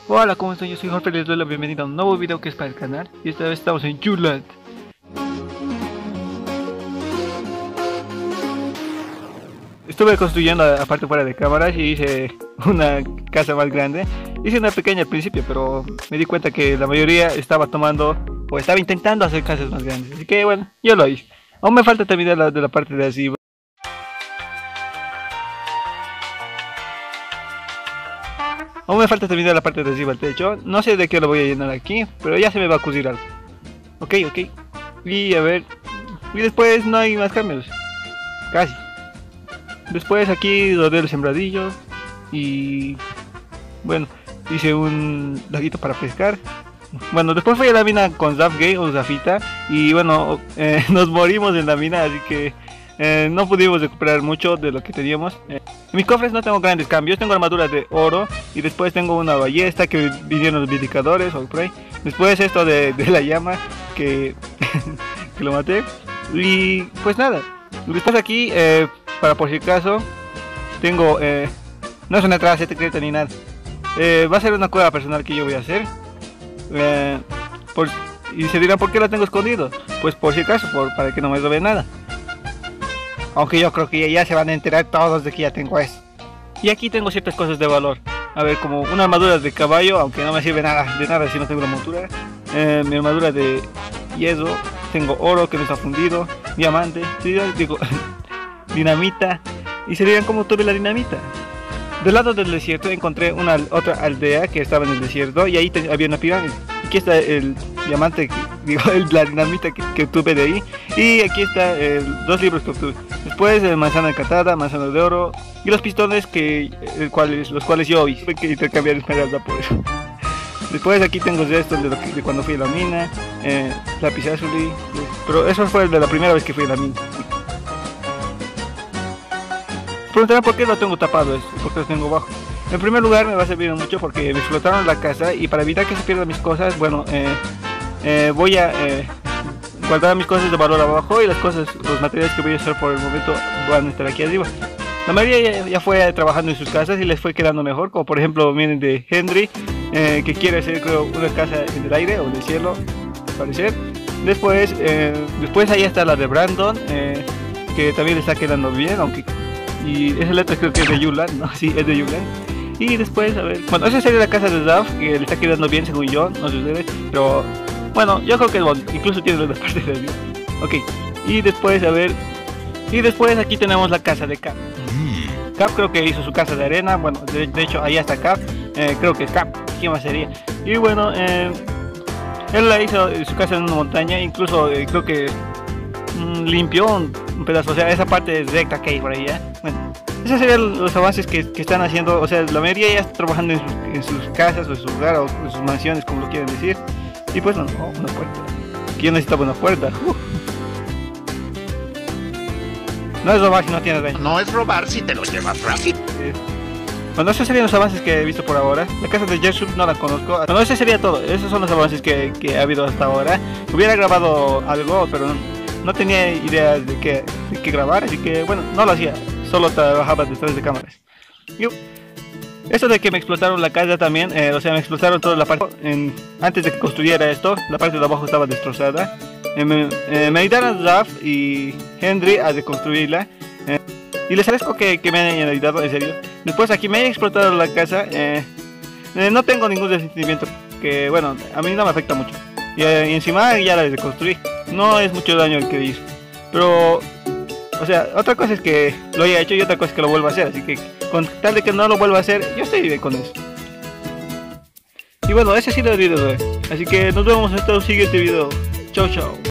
Hola, ¿cómo están? Yo soy Jorge, les doy la bienvenida a un nuevo video que es para el canal. Y esta vez estamos en Juland. Estuve construyendo aparte fuera de cámaras y hice una casa más grande. Hice una pequeña al principio, pero me di cuenta que la mayoría estaba tomando o estaba intentando hacer casas más grandes. Así que bueno, yo lo hice. Aún me falta terminar de la parte de arriba. Aún me falta terminar la parte de arriba del techo. No sé de qué lo voy a llenar aquí, pero ya se me va a ocurrir algo. Ok. Y a ver. Y después no hay más cambios. Casi. Después aquí rodé el sembradillo. Y bueno, hice un laguito para pescar. Bueno, después fui a la mina con Zafgay o Zafita. Y bueno, nos morimos en la mina, así que no pudimos recuperar mucho de lo que teníamos. En mis cofres no tengo grandes cambios, tengo armadura de oro y después tengo una ballesta que vinieron los vindicadores o por ahí. Después esto de la llama que, que lo maté. Y pues nada, después aquí, para por si acaso, tengo, no es una entrada secreta ni nada. Va a ser una cueva personal que yo voy a hacer. Y se dirán, ¿por qué la tengo escondido? Pues por si acaso, para que no me robe nada. Aunque yo creo que ya se van a enterar todos de que ya tengo eso. Y aquí tengo ciertas cosas de valor. A ver, como una armadura de caballo, aunque no me sirve de nada si no tengo la montura. Mi armadura de hierro. Tengo oro que no está fundido. Diamante. ¿Sí? Digo, dinamita. Y se dirán, ¿cómo tuve la dinamita? Del lado del desierto encontré otra aldea que estaba en el desierto. Y ahí había una pirámide. Aquí está el diamante, la dinamita que obtuve de ahí. Y aquí está dos libros que obtuve. Después manzana encantada, manzana de oro y los pistones los cuales yo hice. Tuve que intercambiar esmeralda por eso. Después aquí tengo restos de cuando fui a la mina, lápiz azul, pero eso fue de la primera vez que fui a la mina. Preguntarán por qué lo tengo tapado esto, por qué lo tengo bajo. En primer lugar me va a servir mucho porque me explotaron la casa y para evitar que se pierdan mis cosas, bueno, voy a guardar mis cosas de valor abajo y los materiales que voy a usar por el momento van a estar aquí arriba. La mayoría ya fue trabajando en sus casas y les fue quedando mejor, como por ejemplo miren de Henry, que quiere hacer creo una casa en el aire o en el cielo, al parecer. Después ahí está la de Brandon, que también le está quedando bien, aunque... Y esa letra creo que es de Juland, ¿no? Sí, es de Juland. Y después, a ver... Bueno, esa sería la casa de Zaf, que le está quedando bien según yo, no sé ustedes, pero... Bueno, yo creo que es bueno, incluso tiene una parte de arriba. Ok, y después, a ver... Y después aquí tenemos la casa de Cap. Cap creo que hizo su casa de arena, bueno, de hecho, allá está Cap. Creo que es Cap, ¿quién más sería? Y bueno, él la hizo su casa en una montaña, incluso creo que... limpió un pedazo, o sea, esa parte es recta que hay por ahí, ¿eh? Bueno, esos serían los avances que están haciendo, o sea, la mayoría ya está trabajando en sus casas, o en su hogar, o en sus mansiones, como lo quieren decir. Y pues, no, una puerta. Aquí yo necesitaba una puerta. No es robar si no tienes daño. No es robar si te lo llevas rápido. Bueno, esos serían los avances que he visto por ahora. La casa de Jessup no la conozco. Bueno, ese sería todo. Esos son los avances que ha habido hasta ahora. Hubiera grabado algo, pero no tenía ideas de qué grabar, así que bueno, no lo hacía, solo trabajaba detrás de cámaras. Eso de que me explotaron la casa también, o sea, me explotaron toda la parte, antes de que construyera esto, la parte de abajo estaba destrozada. Me ayudaron Zaf y Henry a reconstruirla, y les agradezco que me hayan ayudado, en serio. Después aquí me han explotado la casa, no tengo ningún resentimiento, que bueno, a mí no me afecta mucho. Y encima ya la reconstruí. No es mucho daño el que hizo. Pero, o sea, otra cosa es que lo haya hecho y otra cosa es que lo vuelva a hacer. Así que, con tal de que no lo vuelva a hacer, yo estoy bien con eso. Y bueno, ese ha sido el video de hoy. Así que nos vemos en el siguiente video. Chau, chau.